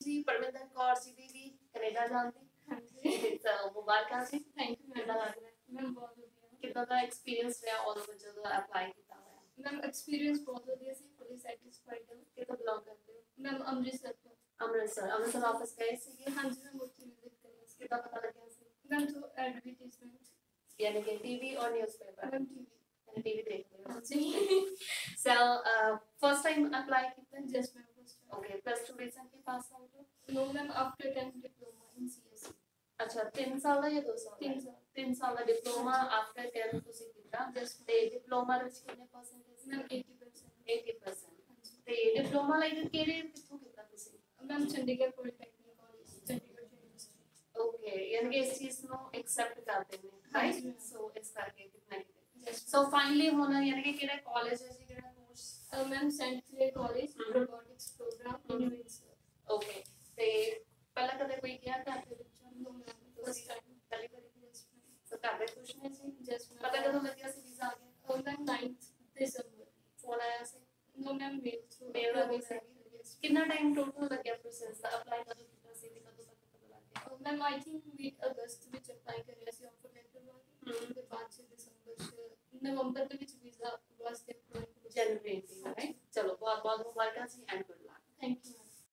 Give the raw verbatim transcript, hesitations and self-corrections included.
ਜੀ ਪਰਮਿੰਦਰ ਕੌਰ ਜੀ ਦੀ ਵੀ ਕੈਨੇਡਾ ਜਾਣ ਦੀ ਹਾਂਜੀ ਤਾਂ ਮੁਬਾਰਕਾਂ ਜੀ। ਥੈਂਕ ਯੂ ਕਿੱਦਾਂ ਲੱਗ ਰਿਹਾ ਮੈਮ ਬਹੁਤ ਵਧੀਆ ਕਿੱਦਾਂ ਦਾ ਐਕਸਪੀਰੀਅੰਸ ਰਿਹਾ all over ਜਦੋਂ ਅਪਲਾਈ ਕੀਤਾ ਹੋਇਆ ਮੈਮ ਐਕਸਪੀਰੀਅੰਸ ਬਹੁਤ ਵਧੀਆ ਸੀ ਫੁੱਲੀ ਸੈਟੀਸਫਾਈਡ ਹਾਂ ਕਿੱਥੋਂ ਬਿਲੋਂਗ ਕਰਦੇ ਹੋ ਮੈਮ ਅੰਮ੍ਰਿਤਸਰ ਤੋਂ ਅੰਮ੍ਰਿਤਸਰ ਅੰਮ੍ਰਿਤਸਰ ਆਫਿਸ ਗਏ ਸੀਗੇ ਹਾਂਜੀ ਮੈਮ ਉੱਥੇ ਵਿਜ਼ਿਟ ਕਰਿਆ ਸੀ ਕਿੱਦਾਂ ਪਤਾ ਲੱਗਿਆ ਸੀ ਮੈਮ ਤੋਂ ਐਡਵਰਟੀਜ਼ਮੈਂਟ ਯਾਨੀ ਕਿ ਟੀਵੀ ਔਰ ਨਿਊਜ਼ਪੇਪਰ ਮੈਮ ਟੀਵੀ ਯਾਨੀ ਟੀਵੀ ਦੇਖਦੇ ਹੋ ਹਾਂਜੀ so uh, first time apply ਕੀਤਾ just ma'am first okay plus two recently pass out ਹੋ no ma'am after tenth diploma in C S E ਅੱਛਾ ਤਿੰਨ ਸਾਲ ਦਾ ਜਾਂ ਦੋ ਸਾਲ ਤਿੰਨ ਸਾਲ ਤਿੰਨ ਸਾਲ ਦਾ ਡਿਪਲੋਮਾ ਆਫਟਰ tenth ਤੁਸੀਂ ਕੀਤਾ ਜਸਟ ਤੇ ਡਿਪਲੋਮਾ ਵਿੱਚ ਕਿੰਨੇ percentage ma'am eighty percent eighty percent ਤੇ ਡਿਪਲੋਮਾ ਲਈ ਕਿਹੜੇ ਕਿੱਥੋਂ ਕੀਤਾ ਤੁਸੀਂ ma'am Chandigarh polytechnic college Chandigarh university okay ਯਾਨੀ ਕਿ ਇਸ ਚੀਜ਼ ਨੂੰ ਐਕਸੈਪਟ ਕਰਦੇ ਨੇ ਹਾਂਜੀ। ਰਾਈਟ ਸੋ ਇਸ ਕਰਕੇ ਕਿਤਨਾ ਜਸਟ ਸੋ ਫਾਈਨਲੀ ਹੁਣ ਯਾਨੀ ਕਿ ਕਿਹੜਾ ਕਾਲਜ ਹੈ ਜੀ ਕਿਹੜਾ course ma'am saint Clair college Mhm. Robotics program in Windsor okay ਤੇ ਪਹਿਲਾਂ ਕਦੇ ਕੋਈ ਗਿਆ ਘਰ ਦੇ ਵਿੱਚੋਂ no ਮੈਮ ਤੁਸੀਂ ਫਸਟ ਟਾਈਮ ਪਹਿਲੀ ਵਾਰੀ ਸੋ ਘਰ ਦੇ ਖੁਸ਼ ਨੇ ਜੀ ਜਸਟ ਪਤਾ ਕਦੋਂ ਲੱਗਿਆ ਸੀ ਵੀਜ਼ਾ ਆ ਗਿਆ ਮੈਮ ninth December ਫੋਨ ਆਇਆ ਸੀ no ma'am mail through mail ਆ ਗਈ ਸੀ ਕਿੰਨਾ ਟਾਈਮ ਟੋਟਲ ਲੱਗਿਆ ਪ੍ਰੋਸੈਸ ਦਾ ਅਪਲਾਈ ਕਦੋਂ ਕੀਤਾ ਸੀ ਤੇ ਕਦੋਂ ਤੱਕ ਪਤਾ ਲੱਗ ਗਿਆ ਮੈਮ ਆਈ ਥਿੰਕ ਮੀਡ ਅਗਸਤ ਵਿੱਚ ਅਪਲਾਈ ਕਰਿਆ ਸੀ ਆਫਰ ਲੈਟਰ ਵਾਸਤੇ ਤੇ ਬਾਅਦ ਚ ਦਸੰਬਰ ਚ ਨਵੰਬਰ ਦੇ ਵਿੱਚ ਵੀਜ਼ਾ ਵਾਸਤੇ ਅਪਲਾਈ ਜਨਵਰੀ ਰਾਈਟ ਚਲੋ ਬਹੁਤ ਬਹੁਤ ਮੁਬਾਰਕਾਂ ਜੀ and good luck thank you